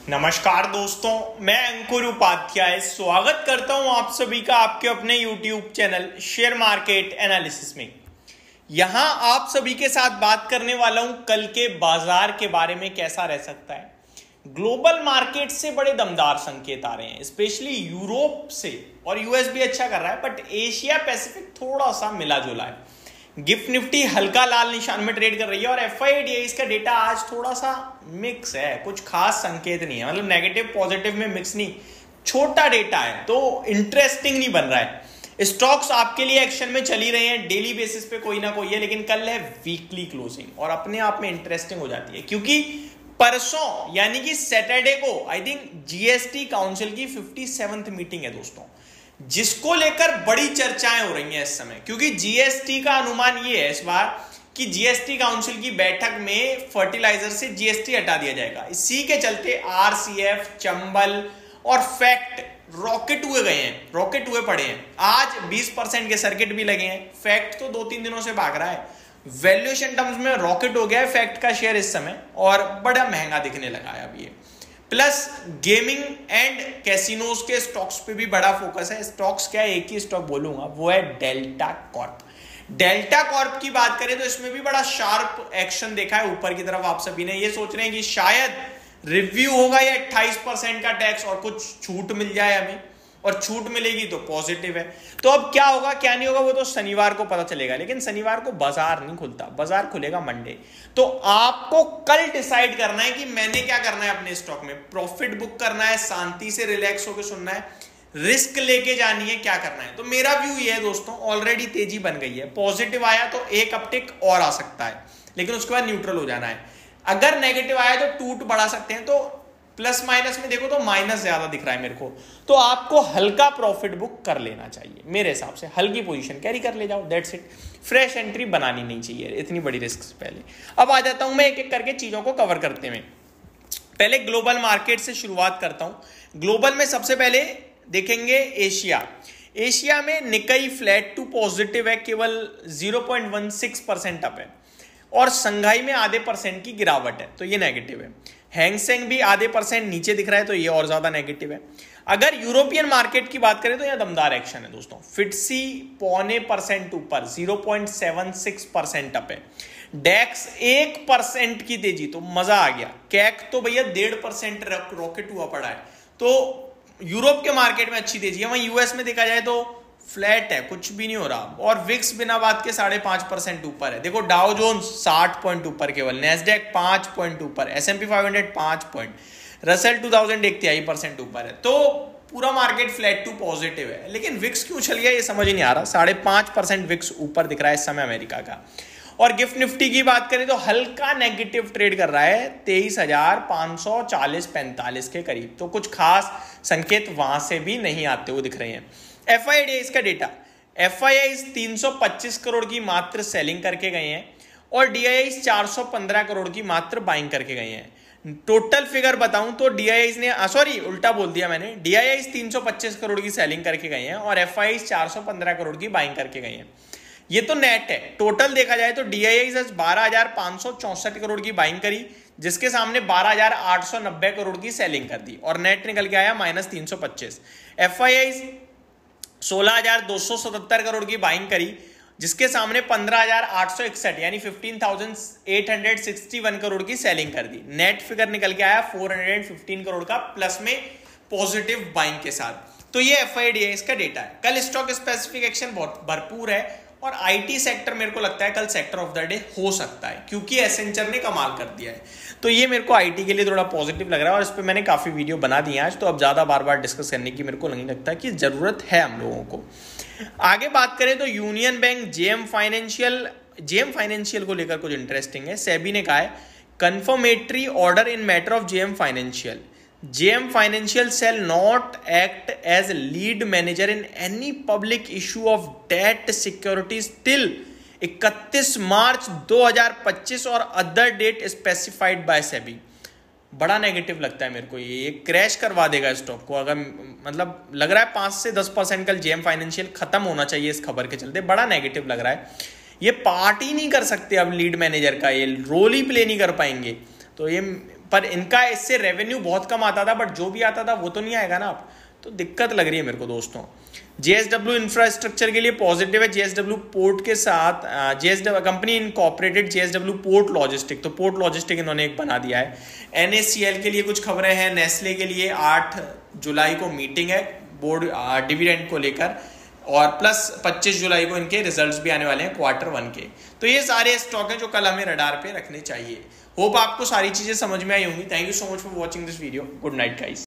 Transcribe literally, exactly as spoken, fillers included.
नमस्कार दोस्तों, मैं अंकुर उपाध्याय स्वागत करता हूं आप सभी का आपके अपने YouTube channel share market analysis में। यहां आप सभी के साथ बात करने वाला हूं कल के बाजार के बारे में कैसा रह सकता है। ग्लोबल मार्केट से बड़े दमदार संकेत आ रहे हैं, स्पेशली यूरोप से, और यूएस भी अच्छा कर रहा है, बट एशिया पैसिफिक थोड़ा सा मिला जुला है। गिफ्ट निफ्टी हल्का लाल निशान में ट्रेड कर रही है और एफआईआईडीआई का डेटा आज थोड़ा सा मिक्स है, कुछ खास संकेत नहीं है, मतलब नेगेटिव पॉजिटिव में मिक्स नहीं, छोटा डेटा है तो इंटरेस्टिंग नहीं बन रहा है। स्टॉक्स आपके लिए एक्शन में चली रहे हैं, डेली बेसिस पे कोई ना कोई है, लेकिन कल है वीकली क्लोजिंग और अपने आप में इंटरेस्टिंग हो जाती है, क्योंकि परसों यानी कि सैटरडे को आई थिंक जीएसटी काउंसिल की फिफ्टी सेवंथ मीटिंग है दोस्तों, जिसको लेकर बड़ी चर्चाएं हो रही हैं इस समय। क्योंकि जीएसटी का अनुमान ये है इस बार कि जीएसटी काउंसिल की बैठक में फर्टिलाइजर से जीएसटी हटा दिया जाएगा। इसी के चलते आरसीएफ, चंबल और फैक्ट रॉकेट हुए गए हैं, रॉकेट हुए पड़े हैं। आज बीस परसेंट के सर्किट भी लगे हैं। फैक्ट तो दो तीन दिनों से भाग रहा है, वैल्यूएशन टर्म्स में रॉकेट हो गया है फैक्ट का शेयर इस समय, और बड़ा महंगा दिखने लगा है अब ये। प्लस गेमिंग एंड कैसीनोज के स्टॉक्स पे भी बड़ा फोकस है। स्टॉक्स क्या है, एक ही स्टॉक बोलूंगा, वो है डेल्टा कॉर्प। डेल्टा कॉर्प की बात करें तो इसमें भी बड़ा शार्प एक्शन देखा है ऊपर की तरफ। आप सभी ने ये सोच रहे हैं कि शायद रिव्यू होगा या अट्ठाईस परसेंट का टैक्स और कुछ छूट मिल जाए हमें, और छूट मिलेगी तो पॉजिटिव है। तो अब क्या होगा क्या नहीं होगा वो तो शनिवार को पता चलेगा, लेकिन शनिवार को बाजार नहीं खुलता, बाजार खुलेगा मंडे। तो आपको कल डिसाइड करना है कि मैंने क्या करना है अपने स्टॉक में। प्रॉफिट बुक करना है, शांति से रिलैक्स होकर सुनना है, रिस्क लेके जानी है, क्या करना है। तो मेरा व्यू ये है दोस्तों, ऑलरेडी तेजी बन गई है, पॉजिटिव आया तो एक अपटिक और आ सकता है, लेकिन उसके बाद न्यूट्रल हो जाना है। अगर नेगेटिव आया तो टूट बढ़ा सकते हैं, तो प्लस माइनस में देखो तो माइनस ज्यादा दिख रहा है मेरे को, तो आपको हल्का प्रॉफिट बुक कर लेना चाहिए मेरे हिसाब से। हल्की पोजीशन कैरी कर ले जाओ, दैट्स इट। फ्रेश एंट्री बनानी नहीं चाहिए इतनी बड़ी रिस्क से पहले। अब आ जाता हूं मैं एक एक करके चीजों को कवर करते हुए। पहले ग्लोबल मार्केट से शुरुआत करता हूं। ग्लोबल में सबसे पहले देखेंगे एशिया। एशिया में निकाई फ्लैट टू पॉजिटिव है, केवल zero point one six percent up है, और संघाई में आधे परसेंट की गिरावट है, तो ये नेगेटिव है। हैंगसेंग भी आधे परसेंट नीचे दिख रहा है, तो ये और ज्यादा नेगेटिव है। अगर यूरोपियन मार्केट की बात करें तो यह दमदार एक्शन है दोस्तों। फिट्सी पौने परसेंट ऊपर, zero point seven six percent up है। डेक्स एक परसेंट की तेजी, तो मजा आ गया। कैक तो भैया डेढ़ परसेंट रॉकेट हुआ पड़ा है, तो यूरोप के मार्केट में अच्छी तेजी है। वहीं यूएस में देखा जाए तो फ्लैट है, कुछ भी नहीं हो रहा, और विक्स बिना बात के साढ़े पांच परसेंट ऊपर है। देखो डाउ जोन्स साठ पॉइंट ऊपर केवल, नेस्डेक पांच पॉइंट ऊपर, एसएमपी फाइव हंड्रेड पांच पॉइंट, रसेल टू थाउजेंड एक तिहाई परसेंट ऊपर है। तो पूरा मार्केट फ्लैट टू पॉजिटिव है, लेकिन विक्स क्यों चल गया ये समझ ही नहीं आ रहा। साढ़े पांच परसेंट विक्स ऊपर दिख रहा है इस समय अमेरिका का। और गिफ्ट निफ्टी की बात करें तो हल्का नेगेटिव ट्रेड कर रहा है, तेईस हजार पांच सौ चालीस पैंतालीस के करीब, तो कुछ खास संकेत वहां से भी नहीं आते हुए दिख रहे हैं। एफआईआईडीआई का डेटा, एफआईआई तीन सौ पच्चीस करोड़ की मात्र सेलिंग करके गए हैं, और डीआईआई चार सौ पंद्रह करोड़ की मात्र बाइंग करके गए हैं। टोटल फिगर बताऊं तो डीआईआई ने, सॉरी उल्टा बोल दिया मैंने, डीआईआई तीन सौ पच्चीस करोड़ की सेलिंग करके गए हैं और एफआईआई चार सौ पंद्रह करोड़ की बाइंग करके गए हैं। ये तो नेट है। टोटल देखा जाए तो डीआईआई बारह हजार पांच सौ चौसठ करोड़ की बाइंग करी, जिसके सामने बारह हजार आठ सौ नब्बे करोड़ की सेलिंग कर दी, और नेट निकल के आया माइनस तीन सौ पच्चीस। एफआईआई सोलह हजार दो सौ सतहत्तर करोड़ की बाइंग करी, जिसके सामने पंद्रह हजार आठ सौ इकसठ यानी पंद्रह हजार आठ सौ इकसठ करोड़ की सेलिंग कर दी। नेट फिगर निकल के आया चार सौ पंद्रह करोड़ का, प्लस में पॉजिटिव बाइंग के साथ। तो ये एफआईआईडीआई का डेटा है। कल स्टॉक स्पेसिफिक एक्शन बहुत भरपूर है, और आईटी सेक्टर मेरे को लगता है कल सेक्टर ऑफ द डे हो सकता है, क्योंकि एसेंचर ने कमाल कर दिया है। तो ये मेरे को आईटी के लिए थोड़ा पॉजिटिव लग रहा है, और इस पे मैंने काफी वीडियो बना दी है आज, तो अब ज्यादा बार बार डिस्कस करने की मेरे को नहीं लगता कि जरूरत है हम लोगों को। आगे बात करें तो union bank, JM financial, JM financial को लेकर कुछ इंटरेस्टिंग है। सेबी ने कहा है confirmatory order in matter of JM financial, JM financial shall not act as lead manager in any public issue of debt securities till इकतीस मार्च दो हज़ार पच्चीस और other date specified by SEBI. बड़ा नेगेटिव लगता है मेरे को, ये क्रैश करवा देगा स्टॉक को। अगर मतलब लग रहा है पांच से दस परसेंट कल जेएम फाइनेंशियल खत्म होना चाहिए इस खबर के चलते, बड़ा नेगेटिव लग रहा है। ये पार्ट ही नहीं कर सकते अब लीड मैनेजर का, ये रोल ही प्ले नहीं कर पाएंगे, तो ये पर इनका इससे रेवेन्यू बहुत कम आता था, बट जो भी आता था वो तो नहीं आएगा ना अब, तो दिक्कत लग रही है मेरे को दोस्तों। जेएसडब्ल्यू इंफ्रास्ट्रक्चर के लिए पॉजिटिव है, जेएसडब्ल्यू पोर्ट के साथ JSW company incorporated JSW port logistic, तो पोर्ट लॉजिस्टिक इन्होंने एक बना दिया है। एनएससीएल के लिए कुछ खबरें हैं, नेस्ले के लिए आठ जुलाई को मीटिंग है बोर्ड डिविडेंड को लेकर, और प्लस पच्चीस जुलाई को इनके रिजल्ट्स भी आने वाले हैं क्वार्टर वन के। तो ये सारे स्टॉक हैं जो कल हमें रडार पे रखने चाहिए। होप आपको सारी चीजें समझ में आई होंगी। Thank you so much for watching this video. Good night guys.